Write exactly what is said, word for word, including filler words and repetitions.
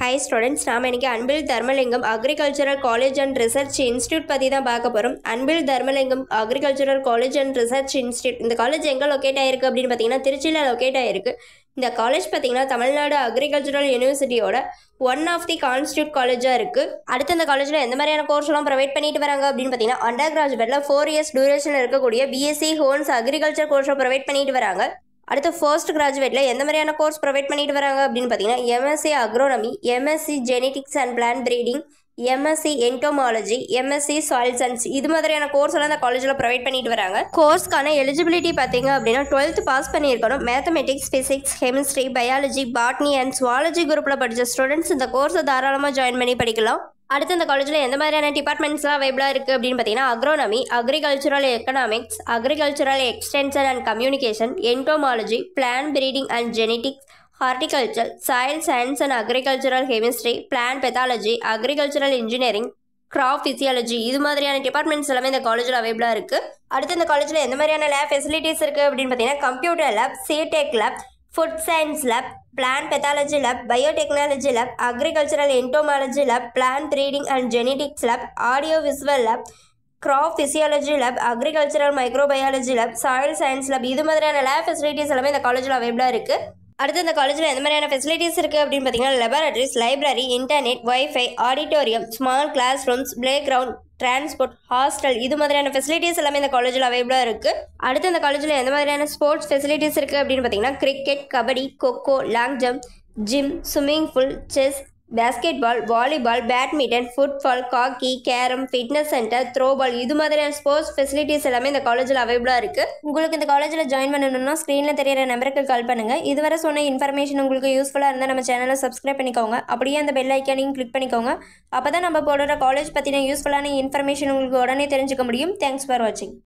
Hi students, நாம இன்னைக்கு Anbil Dharmalingam Agricultural College and Research Institute பத்தி தான் பார்க்க போறோம். Anbil Dharmalingam Agricultural College and Research Institute இந்த காலேஜ் எங்க லொகேட் ஆயிருக்கு அப்படின்னு பார்த்தீங்கன்னா திருச்சியில் லொகேட் ஆயிருக்கு. இந்த காலேஜ் பார்த்தீங்கன்னா தமிழ்நாடு அக்ரிகல்ச்சரல் யூனிவர்சிட்டியோட ஒன் ஆஃப் தி கான்ஸ்டியூட் காலேஜாக இருக்குது. அடுத்து இந்த காலேஜில் எந்த மாதிரியான கோர்ஸ்லாம் ப்ரொவைட் பண்ணிட்டு வராங்க அப்படின்னு பார்த்தீங்கன்னா அண்டர் கிராஜுவேட்டில் ஃபோர் இயர்ஸ் டியூரேஷன் இருக்கக்கூடிய பிஎஸ்சி ஹோன்ஸ் அக்ரிகல்ச்சர் கோர்ஸை ப்ரொவைட் பண்ணிட்டு வராங்க. அடுத்து ஃபர்ஸ்ட் கிராஜுவேட்டில் எந்த மாதிரியான கோர்ஸ் ப்ரொவைட் பண்ணிட்டு வராங்க அப்படின்னு பார்த்தீங்கன்னா MSc agronomy, MSc genetics and plant breeding, MSc entomology, MSc soil science இது மாதிரியான கோர்ஸ் எல்லாம் இந்த காலேஜில் ப்ரொவைட் பண்ணிட்டு வராங்க. கோர்ஸ்க்கான எலிஜிபிலிட்டி பார்த்தீங்க அப்படின்னா டுவெல்த் பாஸ் பண்ணியிருக்கணும். Mathematics, physics, chemistry, biology, botany and zoology குரூப்பில் படித்த ஸ்டூடெண்ட்ஸ் இந்த கோர்ஸை தாராளமாக ஜாயின் பண்ணி படிக்கலாம். அடுத்து இந்த காலேஜில் எந்த மாதிரியான டிபார்ட்மெண்ட்ஸ்லாம் அவைபிளாக இருக்குது அப்படின்னு பார்த்தீங்கன்னா agronomy, agricultural economics, agricultural extension and communication, entomology, plant breeding and genetics, horticulture, soil science and agricultural chemistry, plant pathology, agricultural engineering, crop physiology இது மாதிரியான டிபார்ட்மெண்ட்ஸ் எல்லாமே இந்த காலேஜில் அவைபிளாக இருக்குது. அடுத்து இந்த காலேஜில் எந்த மாதிரியான லேப் ஃபெசிலிட்டிஸ் இருக்குது அப்படின்னு பார்த்தீங்கன்னா computer lab, seed tech lab, food science lab, plant pathology lab, biotechnology lab, agricultural entomology lab, plant breeding and genetics lab, audio visual lab, crop physiology lab, agricultural microbiology lab, soil science lab இது மாதிரியான lab facilities எல்லாமே இந்த காலேஜில் அவைபிளாக இருக்குது. அடுத்து இந்த காலேஜில் எந்த மாதிரியான ஃபெசிலிட்டிஸ் இருக்குது அப்படின்னு பார்த்தீங்கன்னா laboratories, library, internet, wifi, auditorium, small classrooms, playground, transport, hostel இது மாதிரியான ஃபெசிலிட்டிஸ் எல்லாமே இந்த காலேஜில் அவைபிளாக இருக்குது. அடுத்து இந்த காலேஜில் எந்த மாதிரியான ஸ்போர்ட்ஸ் ஃபெசிலிட்டிஸ் இருக்குது அப்படின்னு பார்த்தீங்கன்னா cricket, kabaddi, kho kho, long jump, gym, swimming pool, chess, basketball, volleyball, badminton, football, hockey, carrom, fitness centre, throwball இது மாதிரியான ஸ்போர்ட்ஸ் ஃபெசிலிட்டிஸ் எல்லாமே இந்த காலேஜில் அவைபிளாக இருக்குது. உங்களுக்கு இந்த காலேஜில் ஜாயின் பண்ணணும்னா ஸ்க்ரீனில் தெரியிற நம்பருக்கு கால் பண்ணுங்கள். இதுவரை சொன்ன இன்ஃபர்மேஷன் உங்களுக்கு யூஸ்ஃபுல்லாக இருந்தால் நம்ம சேனலை சப்ஸ்கிரைப் பண்ணிக்கோங்க. அப்படியே அந்த பெல் ஐக்கானையும் கிளிக் பண்ணிக்கோங்க. அப்போ தான் நம்ம போடுற காலேஜ் பற்றின யூஸ்ஃபுல்லான இன்ஃபர்மேஷன் உங்களுக்கு உடனே தெரிஞ்சுக்க முடியும். தேங்க்ஸ் ஃபார் வாட்சிங்.